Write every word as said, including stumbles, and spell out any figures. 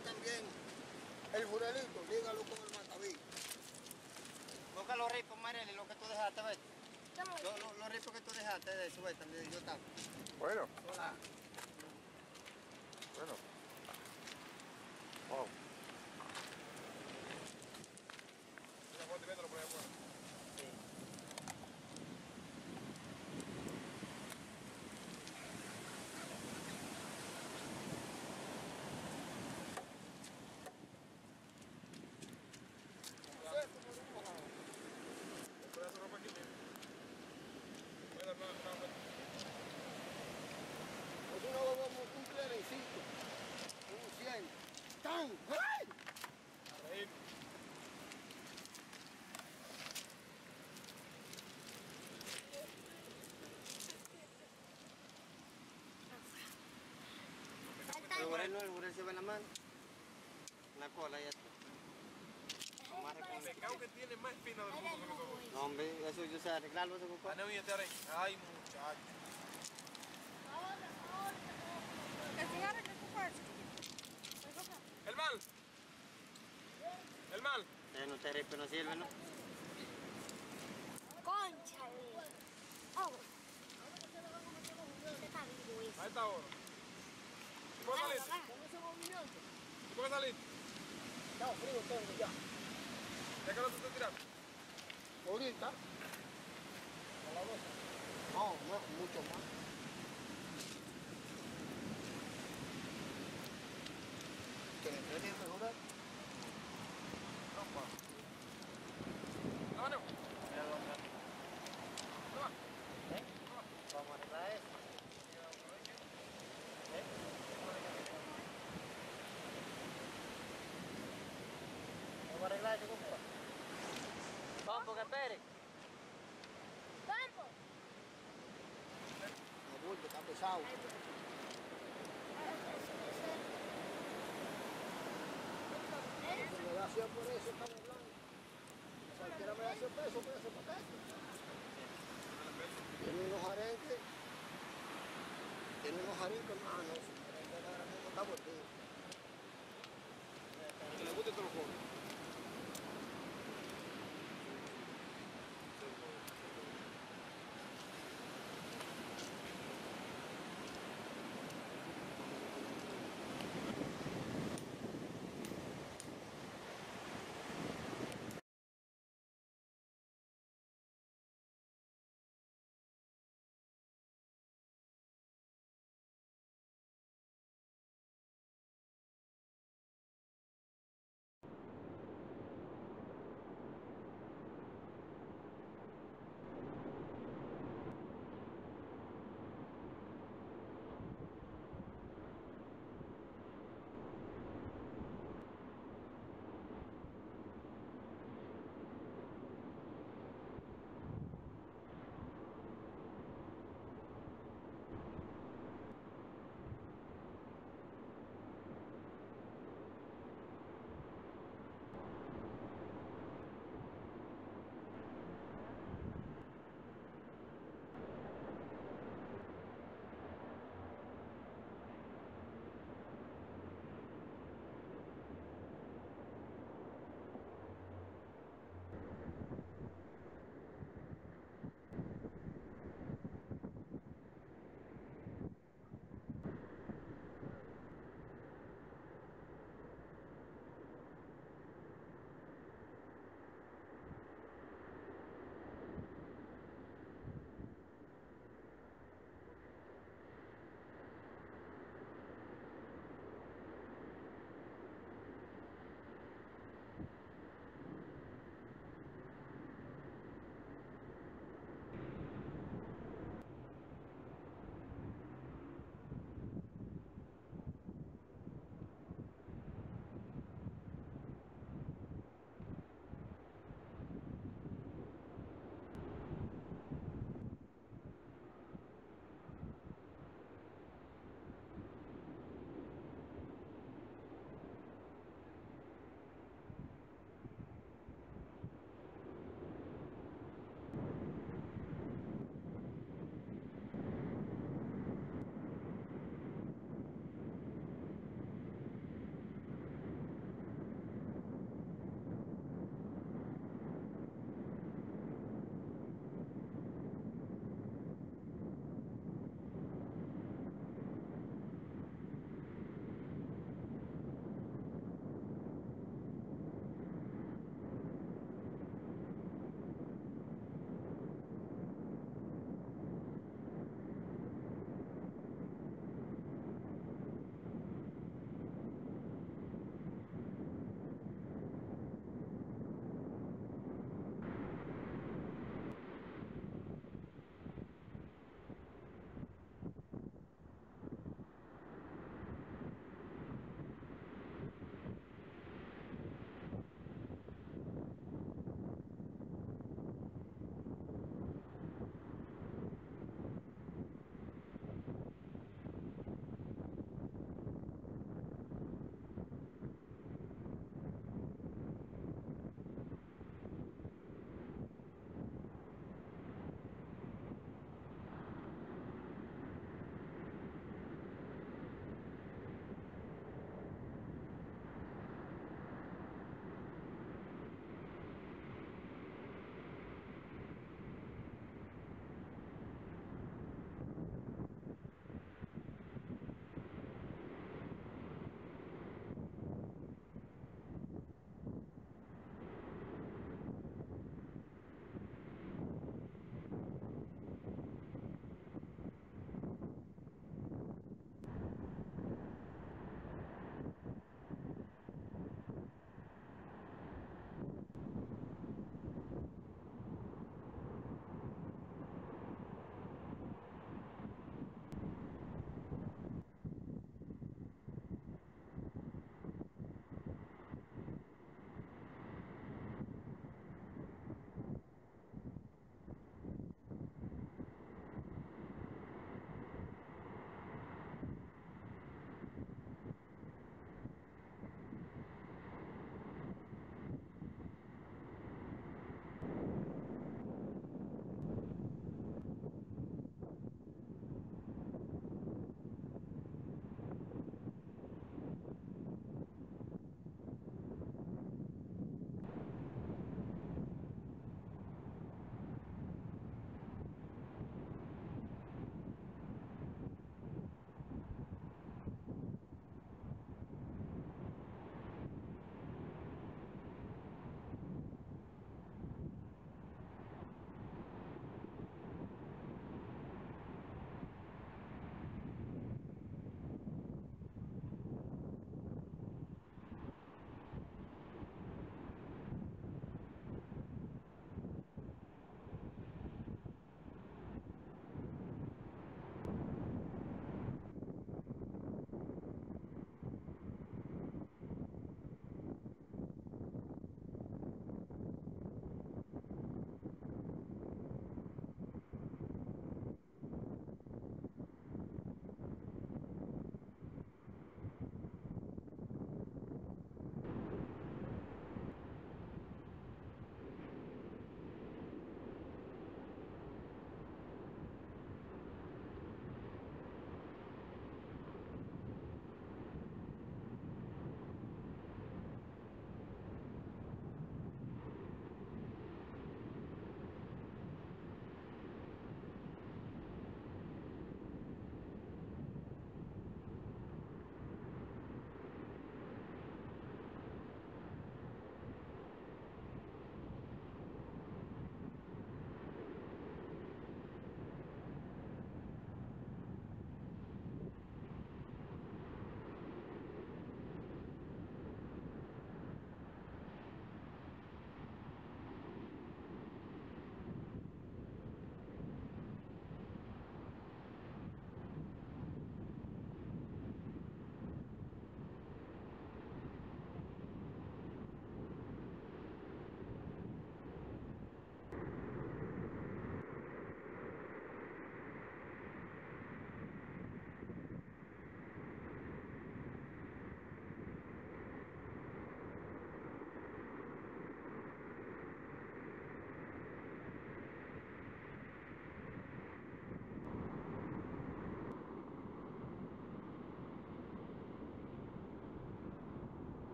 también el jurelito, dígalo con el mataví. Busca los ripos, Marely, lo que tú dejaste, ¿ves? Los, los, los ripos que tú dejaste de eso, ¿ves? También yo estaba. Bueno. Hola. Bueno. Wow. Mételo por ahí afuera. Sí. ¿Puedes hacer ropa aquí mismo? ¿Puedes dar una ropa? Pues uno lo vamos un clerecito, un cien. ¡Tan! ¡Ay! A reír. El jurel no, el jurel se ve en la mano. La cola ya está. El pescado que tiene más espina del mundo que nosotros. No, hombre, eso yo sé arreglarlo, eso con Ah, no, y te ay, muchacho. El mal. El mal. Eh, no te ripe, no sirve, ¿no? Concha, oh. Este está vivo eso. A esta hora. ¿Tú puedes salir? Con ese movimiento. ¿Tú puedes salir? Ya, frío tengo ya. ¿Ya que no te estoy tirando? Ahorita. A la doce. No, no, mucho más. ¿Que le entrene mejorar? No, pa. No, no. Mira, vamos a... No va. ¿Eh? Vamos a arreglar eso. ¿Eh? Vamos a arreglar eso, compa. Vamos, porque espere. ¡Campo! El bulto está pesado. Si me da cien por eso, estamos hablando. Cualquiera me da cien pesos, puede hacer paquete. Tiene unos arenques. Tiene unos arenques, hermano. Ese arenque ahora mismo está mordido.